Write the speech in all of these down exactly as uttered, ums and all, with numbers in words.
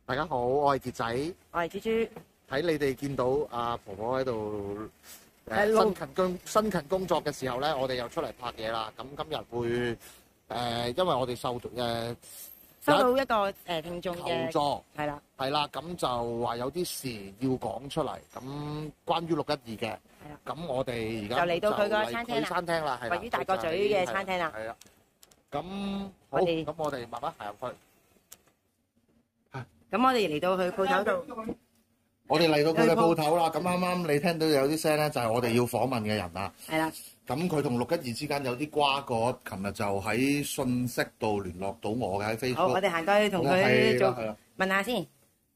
大家好，我係傑仔， 我係豬豬。 喺你哋見到阿婆婆喺度誒 Hello 辛勤工辛勤工作嘅時候咧，我哋又出嚟拍嘢啦。咁今日會誒、呃，因為我哋受誒、呃、 收到一個誒聽眾求嘅助， 係啦， 係啦，咁就話有啲事要講出嚟，咁關於六一二嘅， 係啦， 咁我哋而家就嚟到佢個嚟餐廳啦佢餐廳啦，係啦， 位於大角咀嘅餐廳啦。 係啦，咁好， 我哋咁我哋慢慢行入去。 咁我哋嚟到佢鋪頭度， 我哋嚟到佢嘅鋪頭啦，咁啱啱你聽到有啲聲咧，就係我哋要訪問嘅人啦。 係啦， 咁佢同六一二之間有啲瓜葛，琴日就喺信息度聯絡到我嘅喺 Facebook。 好，我哋行過去同佢做問下先。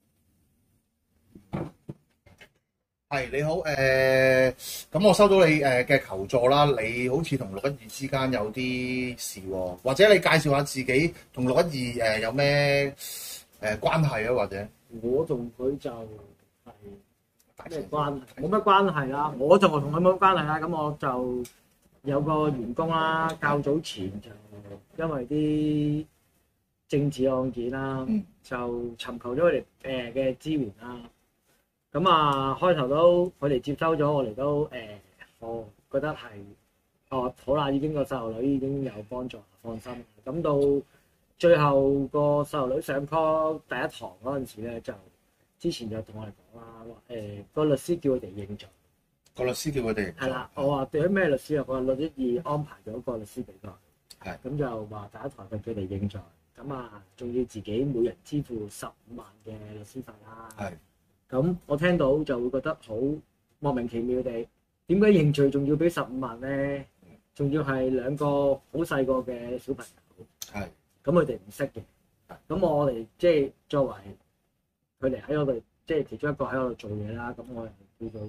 係你好，誒，咁我收到你誒嘅求助啦，你好似同六一二之間有啲事喎，或者你介紹下自己同六一二誒有咩誒關係啊？或者我同佢就係咩關係？冇乜關係啦。我就同佢冇乜關係啦。咁我就有個員工啦，較早前就因為啲政治案件啦， 嗯就尋求咗佢哋誒嘅支援啦。咁啊，開頭都佢哋接收咗，我哋都誒、呃，我覺得係哦好啦，已經個細路女已經有幫助，放心。咁到最後個細路女上 call 第一堂嗰陣時咧，就之前就同我哋講啦，話誒個律師叫佢哋認罪。 個律師叫佢哋係啦，我話對咗咩律師啊？佢話律一二安排咗個律師俾佢。 係咁就話第一堂佢叫佢哋認罪，咁啊仲要自己每人支付十五萬嘅律師費啦。 係。 咁我聽到就會覺得好莫名其妙地，點解認罪仲要俾十五萬咧？仲要係兩個好細個嘅小朋友。 係。 咁佢哋唔識嘅。咁我哋即係作為佢哋喺我哋即係其中一個喺我度做嘢啦。咁我係叫做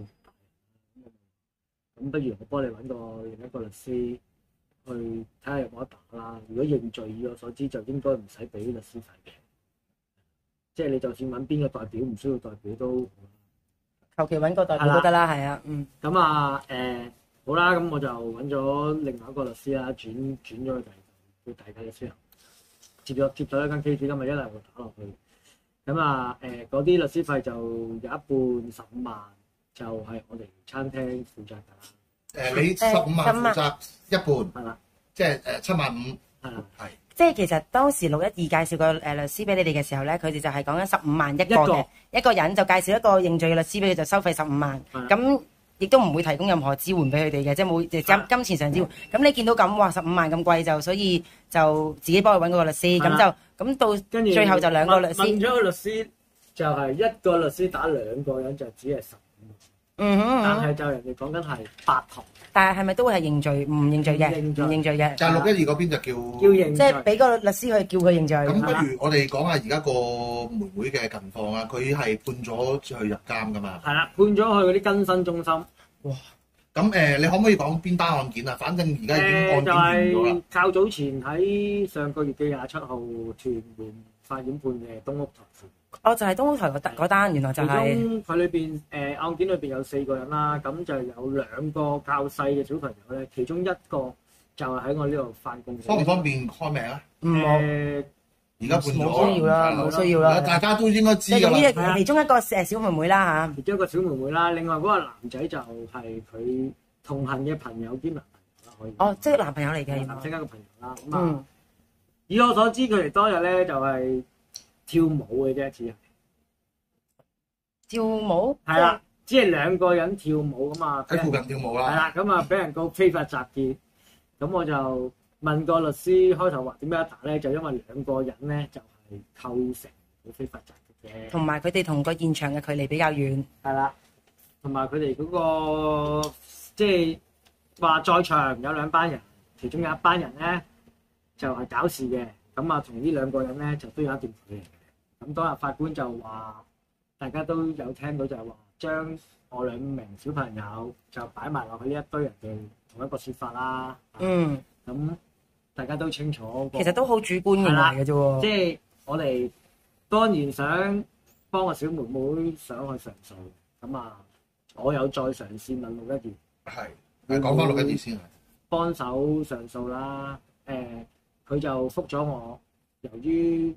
咁，不如我幫你揾個另一個律師去睇下有冇得打啦。如果認罪，以我所知就應該唔使俾律師費嘅。即係你就算揾邊個代表，唔需要代表都求其揾個代表都得啦，係啊，嗯。 咁啊誒好啦，咁我就揾咗另外一個律師啦，轉轉咗去第去第二間律師行，接咗接咗一間 case，今日一嚟會打落去。咁啊誒嗰啲律師費就有一半十五萬，就係我哋餐廳負責㗎啦。 誒，你十五萬負責一半， 係啦， 即係誒七萬五， 係啦， 係。 即係其實當時六一二介紹個誒律師俾你哋嘅時候咧，佢哋就係講緊十五萬一個嘅一個人，就介紹一個認罪嘅律師俾佢，就收費十五萬。咁亦都唔會提供任何支援俾佢哋嘅，即係冇金金錢上支援。咁你見到咁，哇十五萬咁貴就，所以就自己幫佢揾嗰個律師。咁就咁到跟住最後就兩個律師。 問咗個律師就係一個律師打兩個人就只係十五萬。 嗯哼， 但係就人哋講緊係八堂。 但係係咪都會係認罪？唔認罪嘅，唔認罪嘅。 就係六一二嗰邊就叫叫認罪， 即係俾個律師去叫佢認罪。 咁不如我哋講下而家個妹妹嘅近況啊！佢係判咗去入監噶嘛？ 係啦，判咗去嗰啲更新中心。 哇！咁誒，你可唔可以講邊單案件啊？反正而家已經案件完咗啦。 誒就係較早前喺上個月嘅廿七號，屯門法院判嘅東屋台判。 哦，就係東屋台嗰嗰單，原來就係。 其中佢裏邊誒案件裏邊有四個人啦，咁就有兩個較細嘅小朋友咧，其中一個就係喺我呢度翻工。 方唔方便開名啊？ 唔好。 而家判咗。 冇需要啦，冇需要啦。 大家都應該知㗎啦。 即係其中一個誒小妹妹啦嚇。 其中一個小妹妹啦，另外嗰個男仔就係佢同行嘅朋友兼男朋友啦，可以。 哦，即係男朋友嚟嘅， 男仔一個朋友啦。咁啊，以我所知，佢哋當日咧就係跳舞嘅啫，只係跳舞。 係啦，只係兩個人跳舞咁啊。 喺附近跳舞啦。 係啦，咁啊俾人告非法集結，咁我就問個律師開頭話點樣打咧，就因為兩個人咧就係構成好非法集結嘅， 同埋佢哋同個現場嘅距離比較遠。 係啦，同埋佢哋嗰個即係話在場有兩班人，其中有一班人咧就係搞事嘅，咁啊同呢兩個人咧就都有一段距離嘅。咁當日法官就話，大家都有聽到就係話將我兩名小朋友就擺埋落去呢一堆人嘅同一個説法啦。 嗯。 咁大家都清楚。 其實都好主觀認為嘅啫喎。 即係我哋當然想幫個小妹妹上去上訴，咁啊，我有再嘗試問六一二。 係。誒講翻六一二先啊。 幫手上訴啦，誒、呃，佢就覆咗我，由於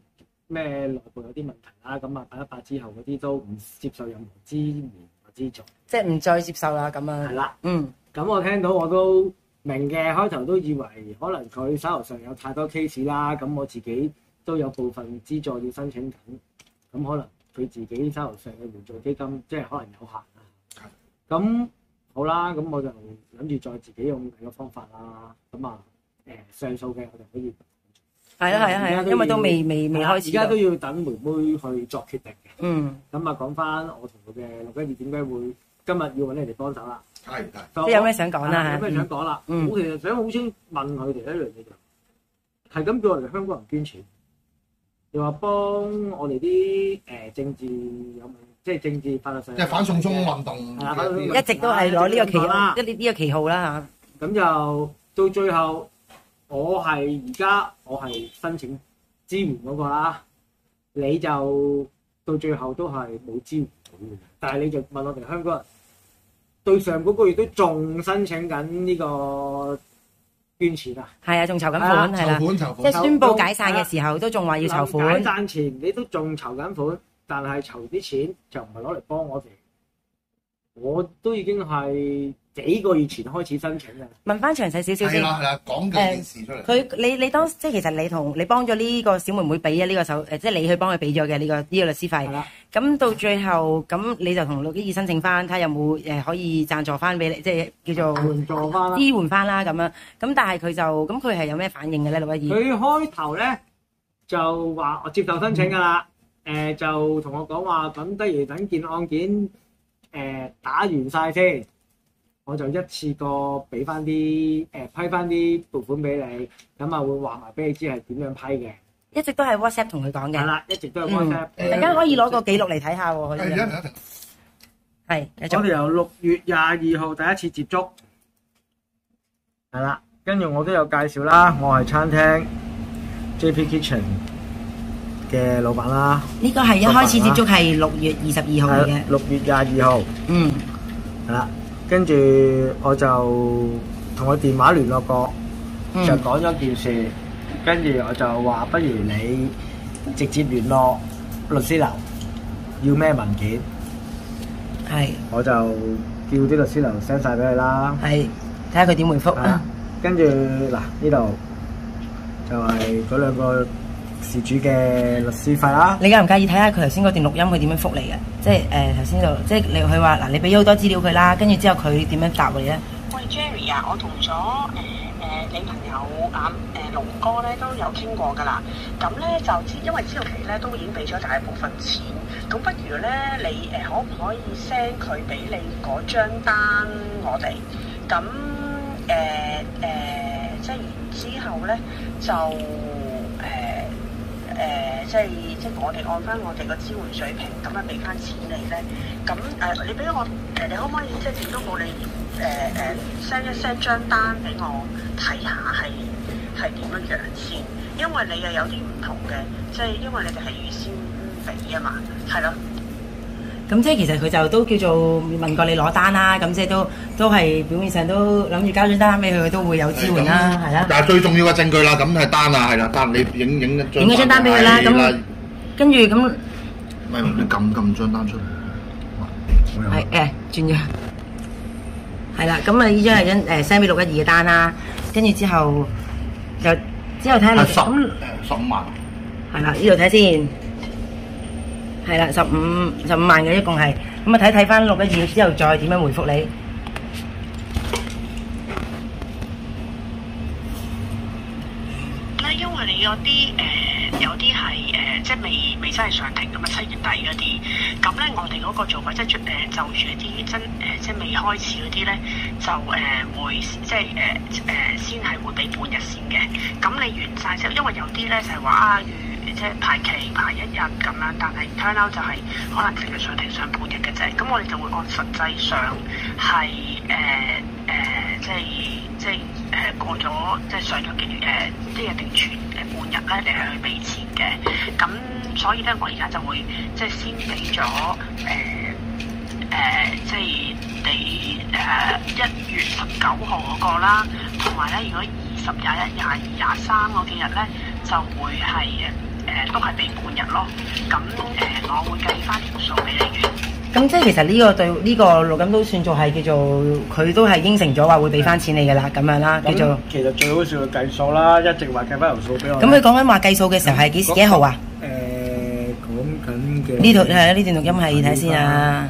咩內部有啲問題啦，咁啊八一八之後嗰啲都唔接受任何支援或資助， 即係唔再接受啦咁樣。 係啦， 嗯， 咁我聽到我都明嘅，開頭都以為可能佢手頭上有太多 case 啦，咁我自己都有部分資助要申請緊，咁可能佢自己手頭上嘅援助基金即係可能有限啦。咁好啦，咁我就諗住再自己用第二個方法啦。咁啊誒上訴嘅我就可以。 係啊係啊係啊，因為都未未未開始。 而家都要等妹妹去作決定嘅。 嗯。 咁啊講翻我同佢嘅六一二點解會今日要揾你哋幫手啦？ 係係。 即係有咩想講啦？ 有咩想講啦？ 嗯。 我其實想好先問佢哋一樣嘢就係咁叫我哋香港人捐錢，又話幫我哋啲誒政治有即係政治法律上。 即係反送中運動。 一直都係攞呢個旗啦，一呢呢個旗號啦嚇。咁就到最後。我係而家我係申請支援嗰個啦，你就到最後都係冇支援到嘅。但係你就問我哋香港人，對上嗰個月都仲申請緊呢個捐錢啊？ 係啊，仲籌緊款係啦，即係宣布解散嘅時候都仲話要籌款。 解散前你都仲籌緊款，但係籌啲錢就唔係攞嚟幫我哋。我都已經係幾個月前開始申請嘅。問翻詳細少少先。 係啦係啦，講件事出嚟。 佢你你當即係其實你同你幫咗呢個小妹妹俾咗呢個手誒，即係你去幫佢俾咗嘅呢個呢個律師費。係啦。咁到最後咁你就同六一二申請翻，睇下有冇誒可以贊助翻俾你，即係叫做援助翻啦， 支援翻啦咁樣。咁但係佢就咁佢係有咩反應嘅咧？六一二。 佢開頭咧就話我接受申請㗎啦，誒就同我講話咁，不如等件案件。誒打完晒先，我就一次過俾翻啲誒批翻啲撥款俾你，咁啊會話埋俾你知係點樣批嘅。 一直都係 WhatsApp 同佢講嘅。係啦，一直都係 WhatsApp。 大家可以攞個記錄嚟睇下喎。 係啊， 係。 我哋由六月廿二號第一次接觸，係啦，跟住我都有介紹啦，我係餐廳 J P Kitchen 嘅老闆啦， 呢個係一開始接觸係六月二十二號嚟嘅， 六月廿二號，嗯，係啦，跟住我就同佢電話聯絡過，嗯、就講咗件事，跟住我就話不如你直接聯絡律師樓，要咩文件，係，我就叫啲律師樓 send 晒俾佢啦，係，睇下佢點回覆啊，跟住嗱呢度就係嗰兩個事主嘅律師費啦，你介唔介意睇下佢頭先嗰段錄音佢點樣覆你嘅？即係誒頭先就即係你佢話嗱，你俾咗好多資料佢啦，跟住之後佢點樣答你咧？ 喂 Jerry 啊，我同咗誒誒你朋友啊誒龍哥咧都有傾過㗎啦。咁咧就知因為知道佢咧都已經俾咗大部分錢，咁不如咧你誒可唔可以 send 佢俾你嗰張單我哋？咁誒誒即係然之後咧就誒。誒、呃，即係即係我哋按翻我哋個支援水平，咁啊俾翻錢你咧。咁誒、呃，你俾我誒、呃，你可唔可以即係點都好，你誒誒 send 一 send 張單俾我睇下係係點樣樣先？因為你又有啲唔同嘅，即係因為你哋係預先俾啊嘛，係咯。 咁即係其實佢就都叫做問過你攞單啦，咁即係都都係表面上都諗住交張單俾佢，都會有支援啦，係啦。但係最重要嘅證據啦，咁係單啊，係啦，單你影影一張影一張單俾佢啦，咁跟住咁，咪你撳撳張單出嚟，係誒轉咗，係啦，咁啊呢張係張誒 send 俾六一二嘅單啦，跟住之後就之後睇下你咁十五萬，係啦，呢度睇先。係啦，十五十五萬嘅一共係，咁啊睇睇翻六一二之後再點樣回覆你。 咧，因為你有啲誒、呃，有啲係誒，即係未未真係上庭咁啊，七月底嗰啲，咁咧我哋嗰個做法即係誒就住一啲真誒、呃，即係未開始嗰啲咧，就誒、呃、會即係誒誒先係會俾半日先嘅。咁你完晒之後，因為有啲咧就係話啊。即係排期排一日咁樣，但係 turn out 就係可能淨係上庭上半日嘅啫。咁我哋就會按實際上係誒誒，即係即係誒、呃、過咗即係上咗幾誒即係定存嘅半日咧，你係去俾錢嘅。咁所以咧，我而家就會即係先俾咗誒誒，即係你誒一月十九號嗰個啦，同埋咧如果二十、廿一、廿二、廿三嗰幾日咧，就會係誒。 誒都係俾半日咯。咁誒我會計翻條數俾你嘅。 咁即係其實呢個對呢、個錄音都算做係叫做佢都係應承咗話會俾翻錢你㗎啦，咁樣啦，叫做。 其實最好笑嘅計數啦，一直話計翻條數俾我。 咁佢講緊話計數嘅時候係幾時幾號啊？ 誒講緊嘅呢度係啊，呢段錄音係睇先啊。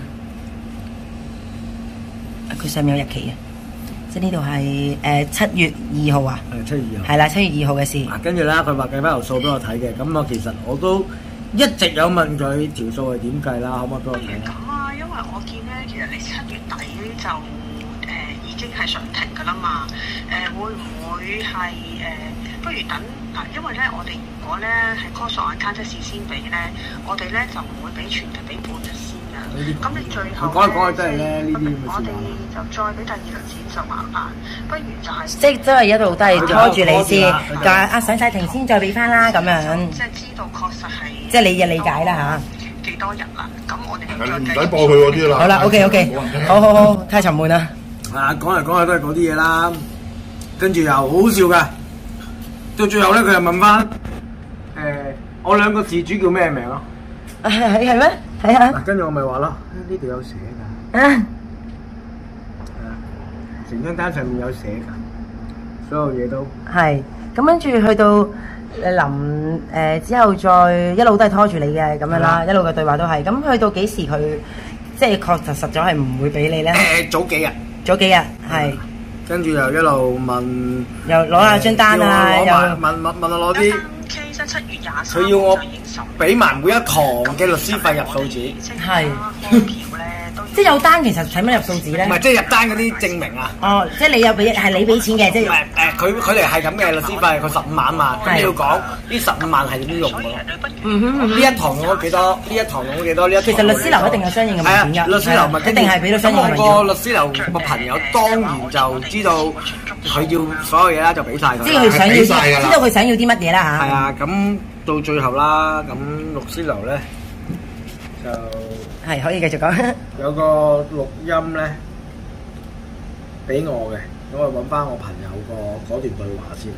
佢上面有日期啊，即係呢度係誒七月二號啊。 係七月二號。 係啦，七月二號嘅事。 啊，跟住啦，佢話計翻條數俾我睇嘅，咁我其實我都一直有問佢條數係點計啦，可唔可以俾我不如睇啊？ 咁啊，因為我見咧，其實你七月底就誒、呃、已經係上庭㗎啦嘛。誒、呃、會唔會係誒、呃？不如等嗱，因為咧我哋如果咧係 cost on account 即係事先俾咧，我哋咧就唔會俾全日俾半日先㗎。咁你最後講嚟講去都係咧呢啲咁嘅我哋事話。 就再俾第二輪錢就麻煩，不如就係、 即係都係一路都係拖住你先，就係啊上晒庭先再俾翻啦咁樣。 即係知道確實係即係你嘅理解啦幾多日啦，咁我哋就再唔計使播佢嗰啲啦。 吓。好啦，OK OK，好好好，太沉悶啦。 啊，講嚟講去都係嗰啲嘢啦，跟住又好笑噶，到最後咧佢又問翻誒、呃、我兩個事主叫咩名咯？ 係係係咩？睇下。 嗱，跟住我咪話咯，呢度有寫㗎， 啊， 係啊，成張單上面有寫㗎，所有嘢都係。咁跟住去到誒臨誒之後，再一路都係拖住你嘅咁樣啦，一路嘅對話都係。咁去到幾時佢即係確實實咗係唔會俾你咧？ 誒早幾日， 早幾日係， 跟住又一路問， 又攞下張單啊，又叫我攞埋問問問我攞啲。 case 七月廿三佢要我就已經受俾埋每一堂嘅律師費入數紙， 係開票咧都要即係有單，其實使乜入數字咧唔？係即係入單嗰啲證明啊！ 哦，即係你有俾係你俾錢嘅，即係誒誒，佢佢哋係咁嘅律師費，佢十五萬嘛，咁係你要講呢十五萬係點用㗎咯？ 所以人哋不如嗯哼嗯哼。 呢一堂用咗幾多？呢一堂用咗幾多？呢一堂其實律師樓一定有相應嘅係啊， 文件㗎， 律師樓咪係啊一定係俾到相應嘅文咁我個件。 律師樓個朋友當然就知道佢要所有嘢啦，就俾晒佢啦。 知道佢想要俾晒㗎啦知道佢想要啲乜嘢啦嚇。 係啊，咁到最後啦，咁律師樓咧就係可以繼續講。 有個錄音咧俾我嘅，咁我揾翻我朋友個嗰段對話先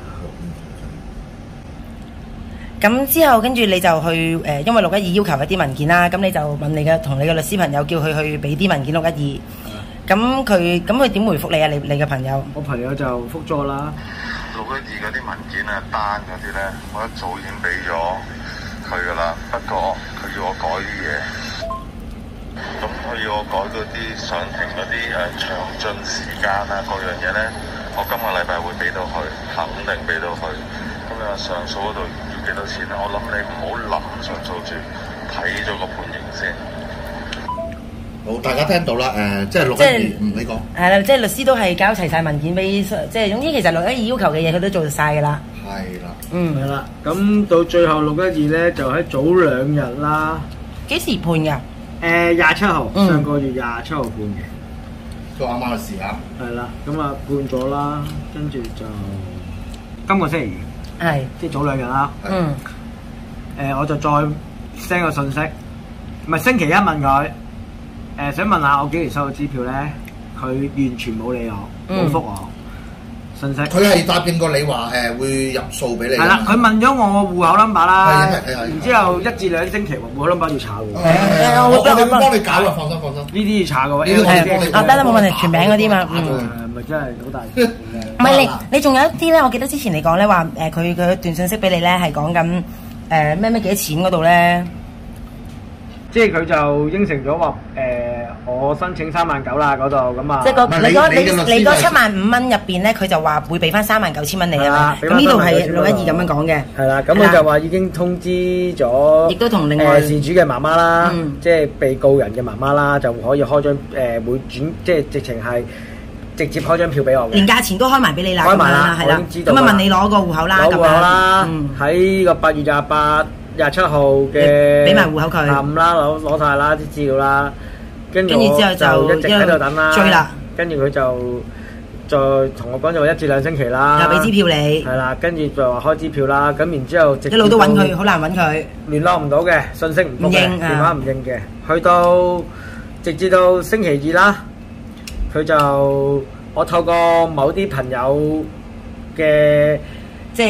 嚇。 咁之後跟住你就去誒、呃，因為六一二要求一啲文件啦，咁你就問你嘅同你嘅律師朋友，叫佢去俾啲文件六一二。咁佢咁佢點回覆你啊？你你嘅朋友？ 我朋友就覆咗啦。 六一二嗰啲文件啊、單嗰啲咧，我一早已經俾咗佢噶啦。不過佢要我改啲嘢，咁佢要我改嗰啲上庭嗰啲誒詳盡時間啊各樣嘢咧，我今個禮拜會俾到佢，肯定俾到佢。咁你話上訴嗰度要幾多錢啊？我諗你唔好諗上訴住，睇咗個判刑先。 好，大家聽到啦，誒，即係六一即係二，嗯，你講。 係啦，即係律師都係交齊晒文件俾，即係總之其實六一二要求嘅嘢佢都做晒㗎啦。 係啦， 嗯， 係啦，咁到最後六一二咧就喺早兩日啦， 幾時判㗎？ 誒廿七號， 嗯上個月廿七號判嘅， 都啱啱嘅事啊。 係啦，咁啊判咗啦，跟住就今個星期二， 係， 即係早兩日啦。 嗯， 誒、我就再 send 個信息，唔係星期一問佢，誒、想問下我幾時收到支票咧？佢完全冇理我，冇嗯覆我信息。 佢係答應過你話誒會入數俾你㗎嘛。 係啦，佢問咗我個戶口 number 啦， 係係係係然之後一至兩星期戶口 number 要查喎， 係係係我我哋會幫你搞啊，放心放心。 呢啲要查嘅喎。 呢啲我哋幫你係啊，得啦，冇問題，全名嗰啲嘛，嗯。 誒咪真係好大件嘅。 唔係你，你仲有一啲咧，我記得之前你講咧話誒，佢佢段信息俾你咧係講緊誒咩咩幾多錢嗰度咧， 即係佢就應承咗話誒，我申請三萬九啦嗰度咁啊。 即係個唔係你嗰你你嘅律師你你嗰係七萬五蚊入邊咧，佢就話會俾翻三萬九千蚊你啊嘛。 係啦咁呢度係俾返六一二咁樣講嘅。 係啦，咁係啦佢就話已經通知咗， 亦都同另外誒事主嘅媽媽啦， 嗯即係被告人嘅媽媽啦，就可以開張誒每轉，即係直情係直接開張票俾我嘅， 連價錢都開埋俾你啦， 開埋啦咁樣係啦我已經知道咁啊啦問你攞個戶口啦，咁攞戶口啦樣，嗯， 喺個八月廿八、廿七號嘅俾埋戶口佢下午啦，攞攞曬啦啲資料啦，跟住跟住之後就我就一直喺度等啦， 追啦， 跟住佢就再同我講就話一至兩星期啦， 又俾支票你， 係啦，跟住就話開支票啦，咁然之後直一路都揾佢， 到好難揾佢， 聯絡唔到嘅，信息唔覆嘅， 唔應啊電話唔應嘅，去到直至到星期二啦，佢就我透過某啲朋友嘅即係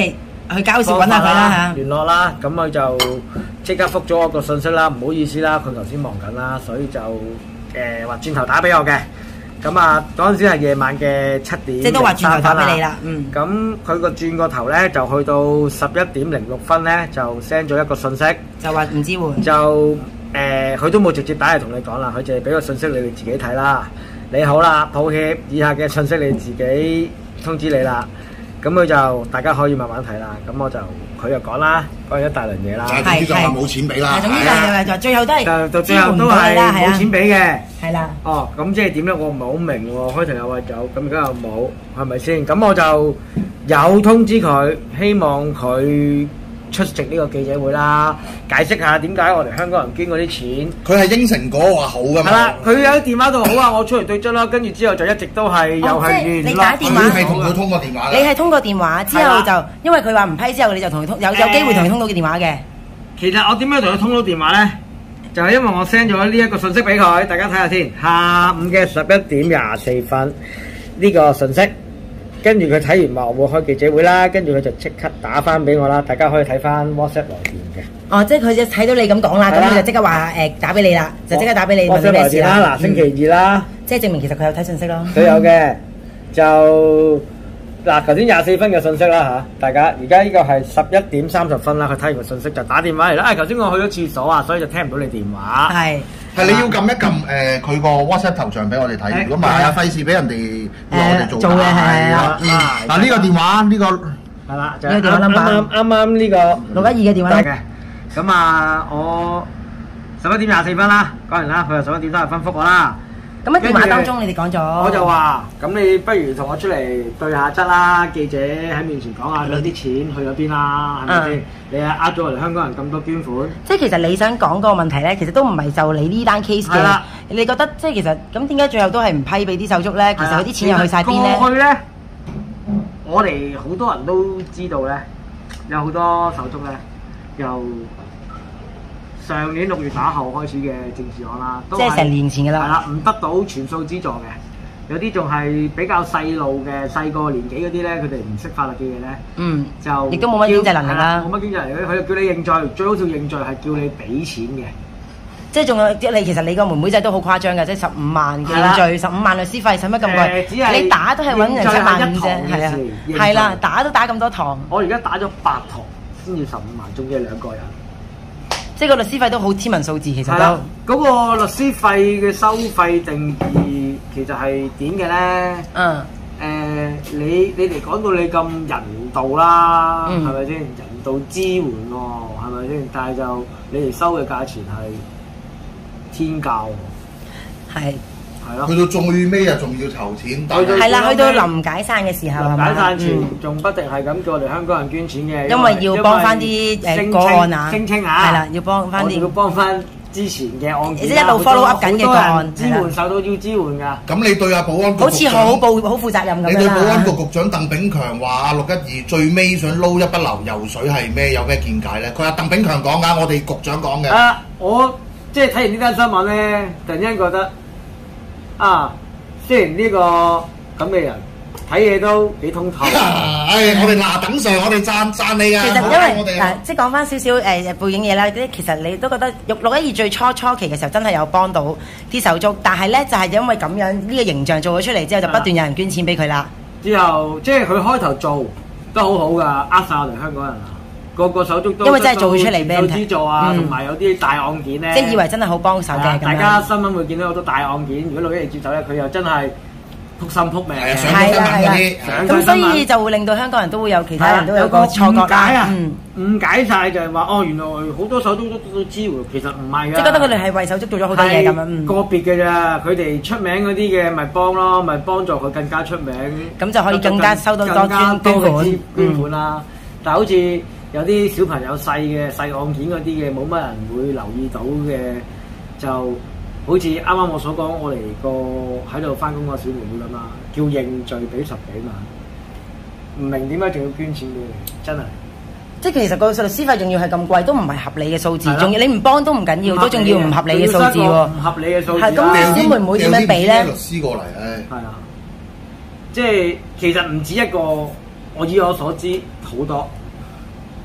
去交涉揾下佢啦嚇。 聯絡啦，咁佢就即刻覆咗我個信息啦，唔好意思啦，佢頭先忙緊啦，所以就誒話轉頭打俾我嘅。咁啊，嗰陣時係夜晚嘅七點， 即係都話轉頭打俾你啦。嗯。 咁佢個轉個頭咧，就去到十一點零六分咧，就 send 咗一個信息， 就話唔支援。 就誒，佢都冇直接打嚟同你講啦，佢就係俾個信息你哋自己睇啦。你好啦，抱歉，以下嘅信息你自己通知你啦。咁佢就大家可以慢慢睇啦。咁我就佢就講啦，講一大輪嘢啦。 係係冇錢俾啦。 總之就係就最後都係就就最後都係冇錢俾嘅。 係啦。 哦，咁即係點咧？我唔係好明喎。開頭又話有，咁而家又冇，係咪先？咁我就有通知佢，希望佢出席呢個記者會啦，解釋下點解我哋香港人捐嗰啲錢。 佢係應承過話好噶嘛？ 係啦，佢喺電話度好啊，我出嚟對質啦，跟住之後就一直都係又係聯絡。 你打電話， 佢係同佢通過電話。 你係通過電話之後就，因為佢話唔批之後，你就同佢通有有機會同佢通到嘅電話嘅。 其實我點樣同佢通到電話咧？就係因為我 send 咗呢一個信息俾佢，大家睇下先。下午嘅十一點廿四分呢個信息。跟住佢睇完話我會開記者會啦，跟住佢就即刻打翻俾我啦，大家可以睇翻 WhatsApp 來電嘅。 哦，即係佢就睇到你咁講啦，咁佢就即刻話誒打俾你啦，就即刻打俾你問 WhatsApp 來電啦。嗱，星期二啦， 即係證明其實佢有睇信息咯。 佢有嘅，就嗱頭先廿四分嘅信息啦嚇，大家而家呢個係十一點三十分啦，佢睇完個信息就打電話嚟啦。誒頭先我去咗廁所啊，所以就聽唔到你電話。 係。 係你要撳一撳誒佢個 WhatsApp 頭像俾我哋睇，如果唔係啊，費事俾人哋話我哋做做嘅係啊。 嗱呢個電話呢個係啦，就啱啱啱啱呢個六一二嘅電話嘅。咁啊，我十一點廿四分啦，講完啦，佢就十一點三十分覆我啦。 咁喺電話當中你哋講咗， 我就話：咁你不如同我出嚟對下質啦，記者喺面前講下嗰啲錢去咗邊啦，係咪先？你係呃咗我哋香港人咁多捐款。 即係其實你想講個問題咧，其實都唔係就你呢單 case 嘅。你覺得即係其實咁點解最後都係唔批俾啲手足咧？其實佢啲錢又去晒邊咧？ 過去咧，我哋好多人都知道咧，有好多手足咧，由上年六月打後開始嘅政治案啦， 即係成年前㗎啦。 係啦，唔得到全數資助嘅，有啲仲係比較細路嘅細個年紀嗰啲咧，佢哋唔識法律嘅嘢咧， 嗯， 就亦都冇乜經濟能力啦， 冇乜經濟能力，佢就叫你認罪，最好笑認罪係叫你俾錢嘅。 即係仲有即係你其實你個妹妹仔都好誇張㗎，即係十五萬嘅認罪，十五萬律師費，使乜咁貴？你打都係揾人七萬五啫，係啊，係啦，打都打咁多堂。 我而家打咗八堂先至十五萬，仲要兩個人。 即係個律師費都好天文數字，其實都。 嗰個律師費嘅收費定義其實係點嘅咧？ 嗯。 誒，你你哋講到你咁人道啦，係咪先？人道支援喎，係咪先？但係就你哋收嘅價錢係天價喎。 係。係咯。 去到最尾啊，仲要籌錢。 係啦，去到臨解散嘅時候， 臨解散前仲不定係咁叫我哋香港人捐錢嘅。 因為要幫翻啲誒個案啊， 聲稱啊， 係啦，要幫翻啲。 要幫翻之前嘅案件。 即係一路 follow up 緊嘅個案， 支援受到要支援㗎。 咁你對阿保安局好似好報好負責任咁樣啦。 你對保安局局長鄧炳強話六一二最尾想撈一筆流油水係咩？有咩見解咧？佢話鄧炳強講㗎，我哋局長講嘅。 啊，我即係睇完呢單新聞咧，突然間覺得啊〜雖然呢個咁嘅人睇嘢都幾通透， 唉，我哋嗱等上，我哋讚讚你啊！ 其實因為嗱，即係講翻少少誒背景嘢啦，啲其實你都覺得六一二最初初期嘅時候真係有幫到啲手足，但係咧就係因為咁樣呢個形象做咗出嚟之後，就不斷有人捐錢俾佢啦。 之後即係佢開頭做都好好㗎，呃晒我哋香港人啊！個個手足都因為真係做出嚟俾人睇， 資助啊，同埋有啲大案件咧， 即係以為真係好幫手嘅。 大家新聞會見到好多大案件，如果六一二接手咧，佢又真係撲心撲命嘅， 係啦係啦。咁所以就會令到香港人都會有其他人都有個錯覺啦。 誤解晒就係話哦，原來好多手足都都支援，其實唔係㗎。 即係覺得佢哋係為手足做咗好多嘢咁樣。 個別嘅咋，佢哋出名嗰啲嘅咪幫咯，咪幫助佢更加出名。 咁就可以更加收到多捐款捐款啦。但係好似有啲小朋友細嘅細案件嗰啲嘅，冇乜人會留意到嘅，就好似啱啱我所講，我哋個喺度翻工個小妹妹咁啦，叫認罪俾十幾萬，唔明點解仲要捐錢俾你，真係。 即係其實個律師費仲要係咁貴，都唔係合理嘅數字，仲要你唔幫都唔緊要，都仲要唔合理嘅數字喎。 唔合理嘅數字。 係咁，小妹妹點樣俾咧？ 律師過嚟，唉。 係啊，即係其實唔止一個，我以我所知好多。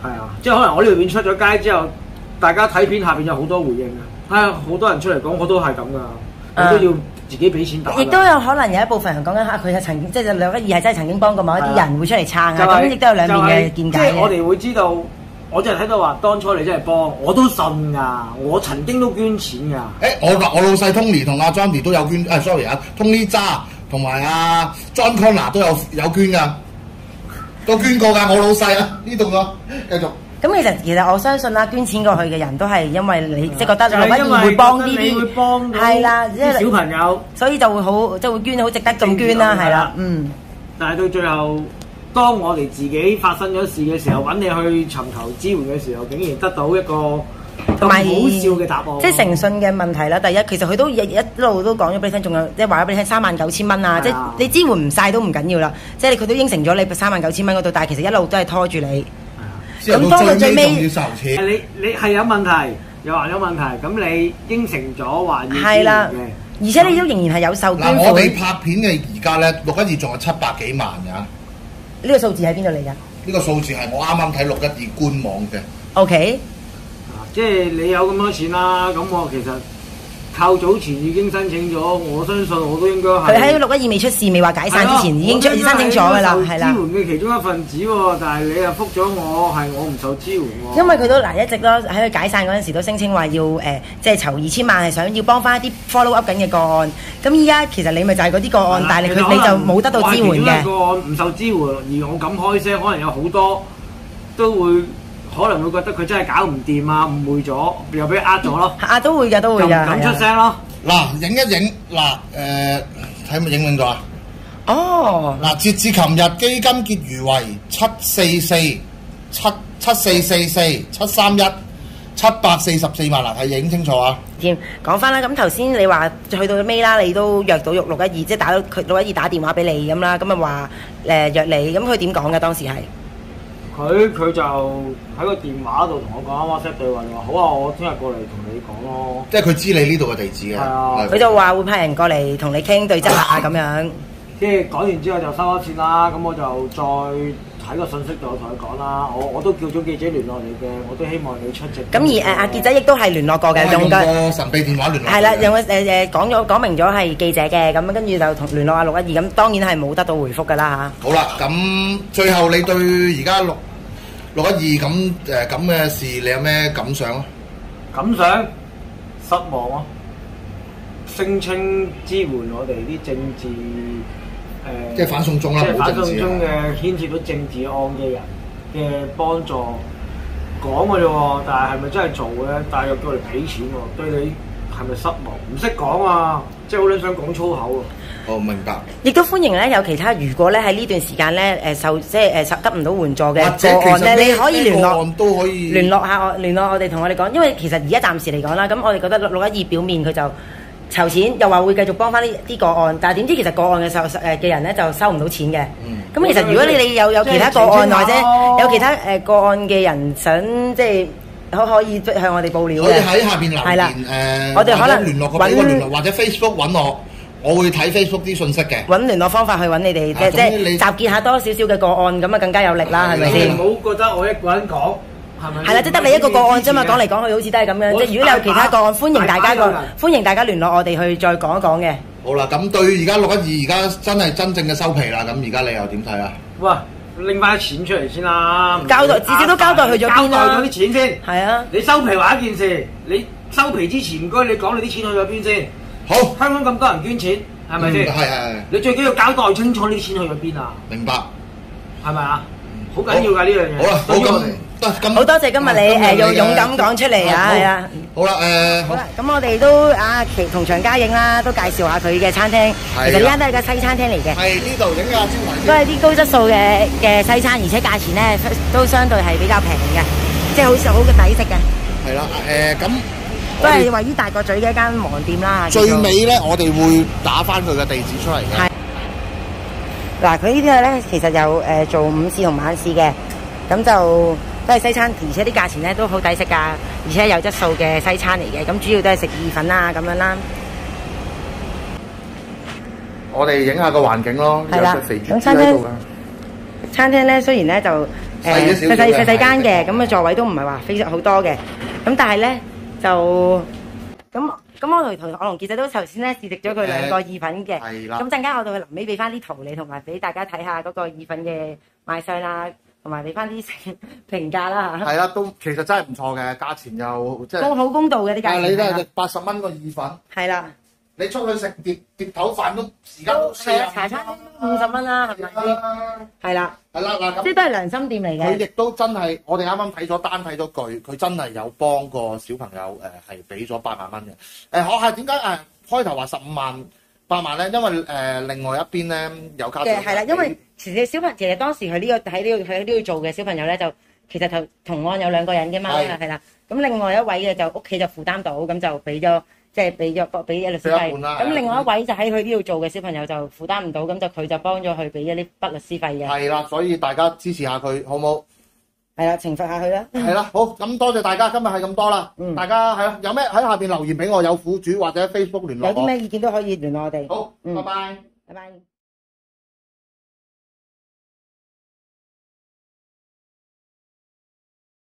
係啊，即係可能我呢條片出咗街之後，大家睇片下邊有好多回應嘅，係啊，好多人出嚟講，我都係咁噶，我都要自己俾錢打。 亦都有可能有一部分人講緊嚇，佢係曾經即係六一二係真係曾經幫過某一啲人會出嚟撐啊，咁亦都有兩面嘅見解。 即係我哋會知道，我真係睇到話，當初你真係幫，我都信㗎，我曾經都捐錢㗎。 誒，我我老細 Tony 同阿 Johnny 都有捐，誒 sorry 啊，Tony 渣同埋阿 John Connor 都有有捐㗎。都捐過㗎，我老細啊，呢度咯，繼續。 咁其實其實我相信啦，捐錢過去嘅人都係因為你即係覺得六一二會幫呢啲，係啦，即係小朋友， 所以就會好即係會捐好值得咁捐啦，係啦，嗯。 但係到最後，當我哋自己發生咗事嘅時候，揾你去尋求支援嘅時候，竟然得到一個同埋好笑嘅答案， 即係誠信嘅問題啦。第一，其實佢都一一路都講咗俾你聽，仲有即係話咗俾你聽三萬九千蚊啊！即係你支援唔晒都唔緊要啦，即係佢都應承咗你三萬九千蚊嗰度，但係其實一路都係拖住你。咁拖到最尾， 你你係有問題，又話有問題，咁你應承咗話要支援嘅， 而且你都仍然係有受捐款。 嗱，我哋拍片嘅而家咧，六一二仲有七百幾萬㗎。 呢個數字喺邊度嚟㗎？ 呢個數字係我啱啱睇六一二官網嘅。 OK。 即係你有咁多錢啦，咁我其實靠早前已經申請咗，我相信我都應該係。佢喺六一二未出事、未話解散之前已經出申請咗㗎啦，係啦。 支援嘅其中一份子喎，但係你又覆咗我，係我唔受支援喎。 因為佢都嗱一直都喺佢解散嗰陣時都聲稱話要誒、呃，即係籌二千萬係想要幫翻一啲 follow up 緊嘅個案。咁依家其實你咪就係嗰啲個案，但係佢你就冇得到支援嘅。 個案唔受支援，而我咁開聲，可能有好多都會。可能會覺得佢真係搞唔掂啊，誤會咗，又俾佢呃咗咯。 啊，都會㗎，都會㗎。 咁出聲咯。 嗱，影一影嗱，誒睇咪影唔影咗啊？ 哦。嗱， 截至琴日基金結餘為七四四七七四四四七三一七百四十四萬啦，係影清楚啊。 添講翻啦，咁頭先你話去到尾啦，你都約到六一二，即係打到佢六一二打電話俾你咁啦，咁啊話誒約你，咁佢點講㗎？當時係？ 佢佢就喺個電話度同我講 WhatsApp 對話，話好啊，我聽日過嚟同你講咯。 即係佢知你呢度嘅地址嘅。係啊。 佢就話會派人過嚟同你傾對質啊咁樣。 即係講完之後就收咗線啦，咁我就再喺個信息度同佢講啦。我我都叫咗記者聯絡你嘅，我都希望你出席。 咁而誒阿傑仔亦都係聯絡過嘅， 用個神秘電話聯絡。 係啦，用個誒誒講咗講明咗係記者嘅，咁跟住就同聯絡阿六一二，咁當然係冇得到回覆㗎啦嚇。 好啦，咁最後你對而家六六一二咁誒咁嘅事，你有咩感想啊？ 感想失望啊！聲稱支援我哋啲政治誒， 即係反送中啦， 即係反送中嘅牽涉到政治案嘅人嘅幫助講嘅啫喎，但係係咪真係做咧？但係又叫我哋俾錢喎，對你係咪失望？唔識講啊！即係好撚想講粗口喎。 我明白。 亦都歡迎咧有其他，如果咧喺呢段時間咧誒受即係誒受得唔到援助嘅個案咧，你可以聯絡都可以聯絡下我，聯絡我哋同我哋講，因為其實而家暫時嚟講啦，咁我哋覺得六一二表面佢就籌錢，又話會繼續幫翻呢啲個案，但係點知其實個案嘅受誒嘅人咧就收唔到錢嘅。咁、嗯、其實如果你哋有有其他個案或者有其他誒個案嘅人想即係可可以向我哋報料嘅， 可以喺下邊留言誒、呃，我哋可能聯絡個俾我聯絡，或者 Facebook 揾我。我會睇 Facebook 啲信息嘅， 揾聯絡方法去揾你哋，即即集結下多少少嘅個案，咁啊更加有力啦，係咪先？ 唔好覺得我一個人講，係咪？ 係啦，即得你一個個案啫嘛，講嚟講去好似都係咁樣。即如果你有其他個案，歡迎大家個歡迎大家聯絡我哋去再講一講嘅。 好啦，咁對而家六一二而家真係真正嘅收皮啦，咁而家你又點睇啊？ 喂，拎翻啲錢出嚟先啦， 交代至少都交代去咗邊啦。 交代咗啲錢先。 係啊， 你收皮話一件事，你收皮之前唔該你講你啲錢去咗邊先。 好， 香港咁多人捐錢。係咪先？ 係係係。你最緊要交代清楚呢啲錢去咗邊啊？ 明白。 係咪啊？好緊要㗎呢樣嘢。 好啦，好咁，得咁。 好多謝今日你誒用勇敢講出嚟啊！係啊。 好啦，誒。 好啦，咁我哋都啊其同場加映啦，都介紹下佢嘅餐廳。其實呢間都係個西餐廳嚟嘅。 係呢度影下招牌。 都係啲高質素嘅嘅西餐，而且價錢咧都相對係比較平嘅，即係好食好嘅抵食嘅。 係啦，誒咁。 都係位於大角咀嘅一間網店啦。 最尾咧，我哋會打翻佢嘅地址出嚟嘅。係。 嗱，佢呢啲咧其實有誒、呃、做午市同晚市嘅，咁就都係西餐，而且啲價錢咧都好抵食㗎，而且有質素嘅西餐嚟嘅。咁主要都係食意粉啊咁樣啦。 我哋影下個環境咯，有隻肥豬豬喺度㗎。 餐廳咧雖然咧就細嘅少少嘅細細細細間嘅， 係咁嘅座位都唔係話非常好多嘅。咁但係咧就咁咁，我同同我同傑仔都頭先咧試食咗佢兩個意粉嘅。 係啦。 咁陣間我到佢臨尾俾翻啲圖你，同埋俾大家睇下嗰個意粉嘅賣相啦，同埋俾翻啲評價啦嚇。 係啦，都其實真係唔錯嘅，價錢又即係。 公好公道嘅啲價錢。 但係你都係八十蚊個意粉。 係啦。 你出去食碟碟頭飯都而家都四係啊，茶餐五十蚊啦，係咪先？係啦。 係啦嗱，咁即係都係良心店嚟嘅。 佢亦都真係，我哋啱啱睇咗單睇咗句，佢真係有幫個小朋友誒係俾咗八萬蚊嘅。誒學校點解誒開頭話十五萬八萬咧？因為誒、呃、另外一邊咧有家長嘅係啦，因為其實小朋其實當時佢呢、這個喺呢度喺呢度做嘅小朋友咧，就其實就同案有兩個人嘅嘛，係啦。咁另外一位嘅就屋企就負擔到，咁就俾咗。即係俾咗俾一律師費，咁另外一位就喺佢呢度做嘅小朋友就負擔唔到，咁就佢就幫咗佢俾一啲筆律師費嘅。 係啦，所以大家支持下佢，好冇？ 係啦，懲罰下佢啦。 係啦，好，咁多謝大家，今日係咁多啦。嗯，大家係啦，有咩喺下邊留言俾我，有苦主或者 Facebook 聯絡我。 有啲咩意見都可以聯絡我哋。 好，嗯，拜拜。 拜拜。